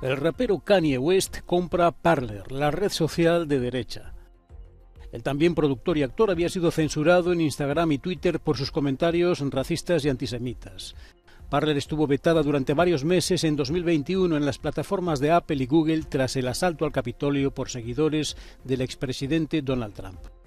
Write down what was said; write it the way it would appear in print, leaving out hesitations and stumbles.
El rapero Kanye West compra Parler, la red social de derecha. El también productor y actor había sido censurado en Instagram y Twitter por sus comentarios racistas y antisemitas. Parler estuvo vetada durante varios meses en 2021 en las plataformas de Apple y Google tras el asalto al Capitolio por seguidores del expresidente Donald Trump.